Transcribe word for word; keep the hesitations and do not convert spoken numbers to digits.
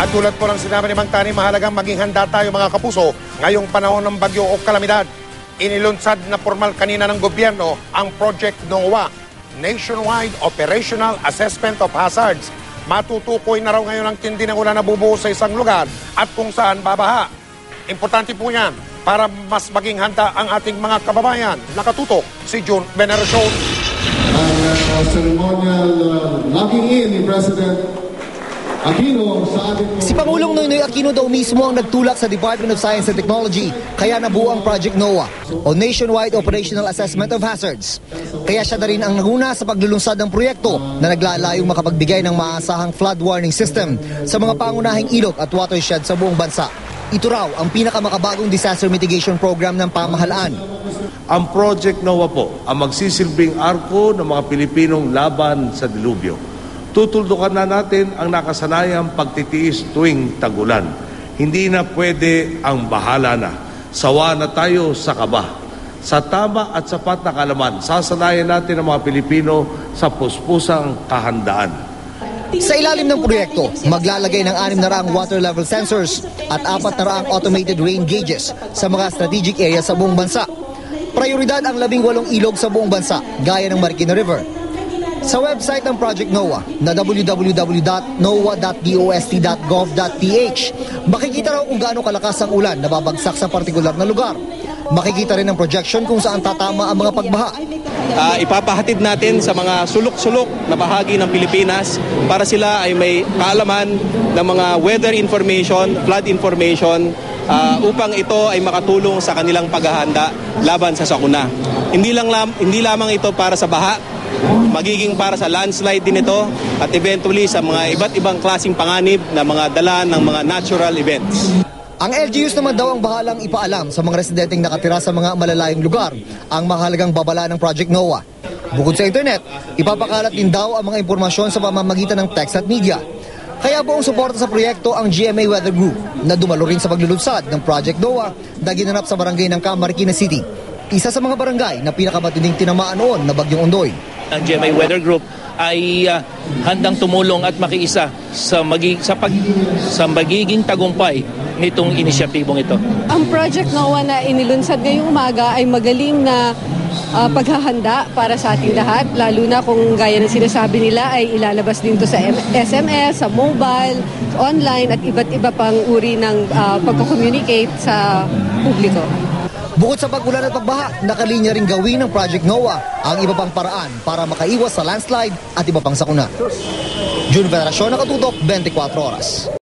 At tulad po ng sinabi ni Mang Tani, mahalagang maging handa tayo mga kapuso ngayong panahon ng bagyo o kalamidad. Inilunsad na formal kanina ng gobyerno ang Project NOAA, Nationwide Operational Assessment of Hazards. Matutukoy na raw ngayon ang tindi ng ulan na bubuo sa isang lugar at kung saan babaha. Importante po yan para mas maging handa ang ating mga kababayan. Nakatutok si June Veneracion. Ang uh, ceremonial uh, logging in ni President Aquino sa ating... Si Pangulong Noynoy Aquino daw mismo ang nagtulak sa Department of Science and Technology kaya nabuo ang Project NOAA o Nationwide Operational Assessment of Hazards. Kaya siya na rin ang nanguna sa paglulunsad ng proyekto na naglalayong makapagbigay ng maasahang flood warning system sa mga pangunahing ilog at watershed sa buong bansa. Ito raw ang pinakamakabagong disaster mitigation program ng pamahalaan. Ang Project NOAA po ang magsisilbing arko ng mga Pilipinong laban sa dilubyo. Tutuldukan na natin ang nakasanayang pagtitiis tuwing tagulan. Hindi na pwede ang bahala na. Sawa na tayo sa kaba. Sa tama at sapat na kalaman, sasanayan natin ang mga Pilipino sa puspusang kahandaan. Sa ilalim ng proyekto, maglalagay ng anim na raang water level sensors at apat na raang automated rain gauges sa mga strategic areas sa buong bansa. Prioridad ang labing walong ilog sa buong bansa, gaya ng Marikina River. Sa website ng Project NOAA na w w w dot noaa dot dost dot gov dot p h, makikita raw kung gaano kalakas ang ulan na babagsak sa partikular na lugar. Makikita rin ang projection kung saan tatama ang mga pagbaha. Uh, ipapahatid natin sa mga sulok-sulok na bahagi ng Pilipinas para sila ay may kaalaman ng mga weather information, flood information, uh, upang ito ay makatulong sa kanilang paghahanda laban sa sakuna. Hindi lang lam- hindi lamang ito para sa baha, magiging para sa landslide din ito at eventually sa mga iba't ibang klaseng panganib na mga dala ng mga natural events. Ang L G Us naman daw ang bahalang ipaalam sa mga residenteng nakatira sa mga malalayong lugar ang mahalagang babala ng Project NOAA. Bukod sa internet, ipapakalat din daw ang mga impormasyon sa pamamagitan ng text at media. Kaya buong suporta sa proyekto ang G M A Weather Group na dumalo rin sa paglulunsad ng Project NOAA na ginanap sa barangay ng Camarines City. Isa sa mga barangay na pinakamatinding tinamaan noon na Bagyong Ondoy. Ang G M A Weather Group ay uh, handang tumulong at makiisa sa, magi- sa, pag- sa magiging tagumpay nitong inisyatibong ito. Ang Project NOAA na inilunsad ngayong umaga ay magaling na uh, paghahanda para sa ating lahat, lalo na kung gaya ng sinasabi nila ay ilalabas din to sa S M S, sa mobile, online at iba't iba pang uri ng uh, pagko-communicate sa publiko. Bukod sa pag-ulan at pagbaha, nakalinya ring gawin ng Project NOAA ang iba pang paraan para makaiwas sa landslide at iba pang sakuna. June Veneracion, nakatutok, twenty-four oras.